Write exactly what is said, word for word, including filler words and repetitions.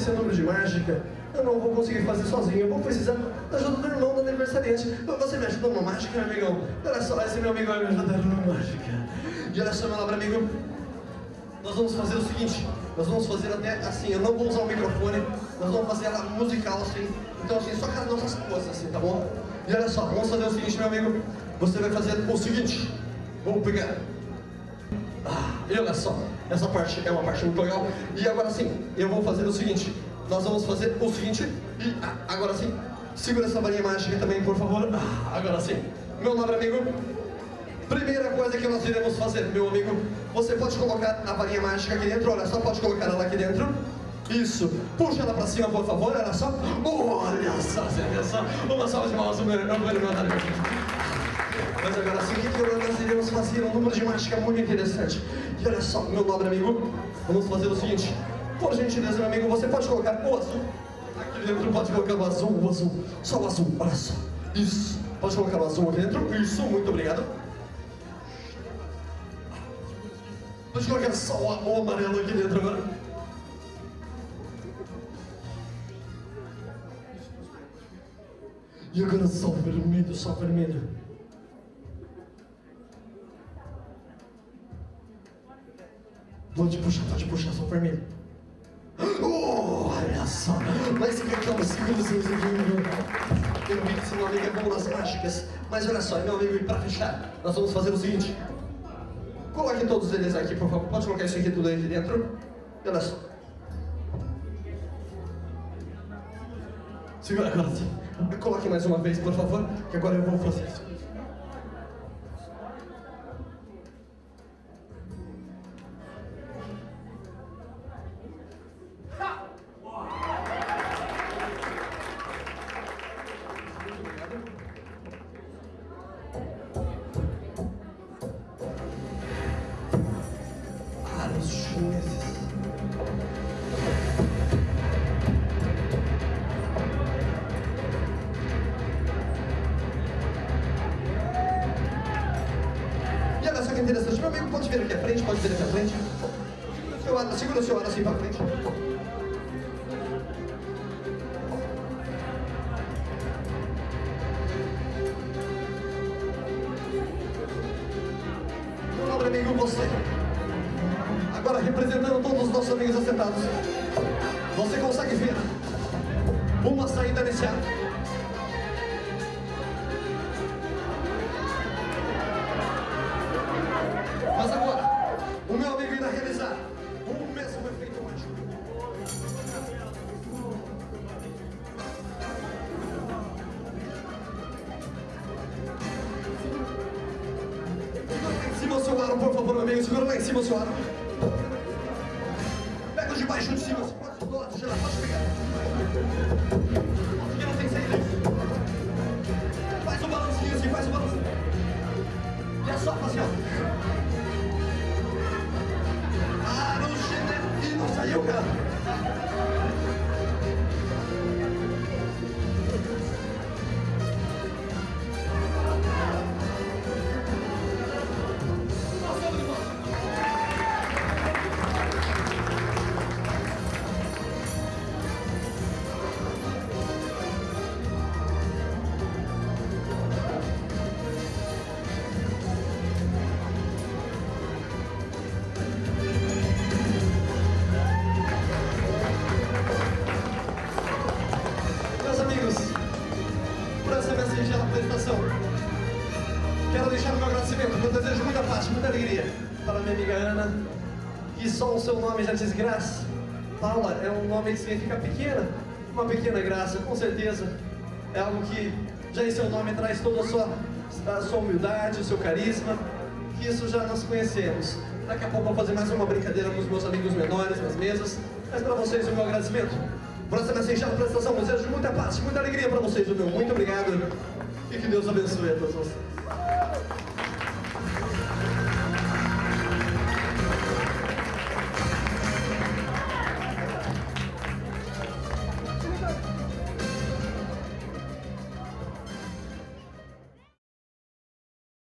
esse número de mágica eu não vou conseguir fazer sozinho. Eu vou precisar da ajuda do irmão do aniversariante. Você me ajuda numa mágica, meu amigão? Olha só, esse meu amigo vai me ajudar numa mágica. E olha só, meu nobre amigo, nós vamos fazer o seguinte. Nós vamos fazer até assim, eu não vou usar o microfone. Nós vamos fazer ela musical assim. Então assim, só com as nossas coisas assim, tá bom? E olha só, vamos fazer o seguinte, meu amigo. Você vai fazer o seguinte. Vamos pegar. Ah, e olha só, essa parte é uma parte muito legal. E agora sim, eu vou fazer o seguinte. Nós vamos fazer o seguinte. E ah, agora sim, segura essa varinha mágica também, por favor. Ah, agora sim, meu nobre amigo. Primeira coisa que nós iremos fazer, meu amigo. Você pode colocar a varinha mágica aqui dentro. Olha só, pode colocar ela aqui dentro. Isso, puxa ela pra cima, por favor. Olha só, olha só, olha só. Uma salva de mãos, meu irmão. Mas agora sim, o que nós iremos fazer? Um número de mágica muito interessante. E olha só, meu nobre amigo, vamos fazer o seguinte. Por gentileza, meu amigo, você pode colocar o azul. Aqui dentro pode colocar o azul, o azul. Só o azul, olha só. Isso, pode colocar o azul aqui dentro. Isso, muito obrigado. Pode colocar só o, o amarelo aqui dentro agora. E agora só o vermelho, só o vermelho. Pode puxar, pode puxar, só o vermelho. Oh, olha só. Mas fica calma, segura os seus amigos. Eu vi que esse meu amigo é bom nas mágicas. Mas olha só, meu amigo, e pra fechar, nós vamos fazer o seguinte. Coloque todos eles aqui, por favor. Pode colocar isso aqui tudo aí dentro. E olha só. Segura agora sim. Coloque mais uma vez, por favor, que agora eu vou fazer isso. Ah, os chineses. Interessante, meu amigo, pode vir aqui à frente, pode vir aqui à frente. Seu ar, segura o seu ar assim para frente. Meu nobre amigo, você. Agora representando todos os nossos amigos assentados. Você consegue ver uma saída nesse ar? Mas agora, o meu amigo irá realizar o mesmo efeito mágico. Segura lá em cima o seu aro, por favor, meu amigo. Segura lá em cima o seu aro. Pega o de baixo de cima. Pode do lado de lá, pode pegar. Aqui não tem saída. Faz um balancinho assim, faz um balancinho. E é só fazer, ó. E não saiu, cara. Quero deixar o meu agradecimento, eu desejo muita paz, muita alegria para minha amiga Ana, que só o seu nome já diz graça. Paula é um nome que significa pequena, uma pequena graça, com certeza é algo que já em seu nome traz toda a sua, a sua humildade, o seu carisma, que isso já nós conhecemos. Daqui a pouco eu vou fazer mais uma brincadeira com os meus amigos menores nas mesas, mas para vocês o meu agradecimento por essa minha singela prestação. Desejo muita paz, muita alegria para vocês, o meu muito obrigado e que Deus abençoe a todos vocês.